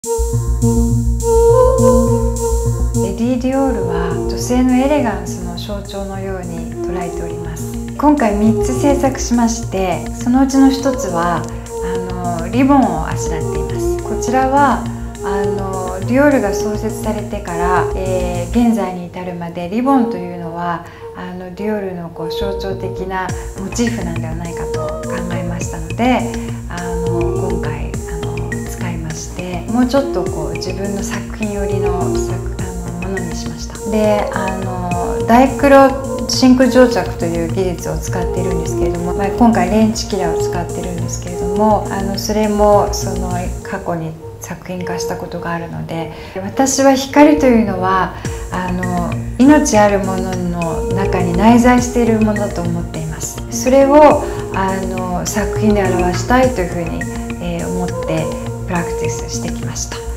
エディ・ディオールは女性のエレガンスの象徴のように捉えております。今回3つ制作しまして、そのうちの1つはリボンをあしらっています。こちらはディオールが創設されてから、現在に至るまでリボンというのはディオールの象徴的なモチーフなんではないかと考えましたので、今回使いまして、もうちょっと自分の作品寄りのものにしました。でダイクロシンク蒸着という技術を使っているんですけれども、今回レンチキラーを使ってるんですけれども、それも過去に作品化したことがあるので、私は光というのは命あるものの中に内在しているものと思っています。それを作品で表したいというふうに思ってプラクティスしてきました。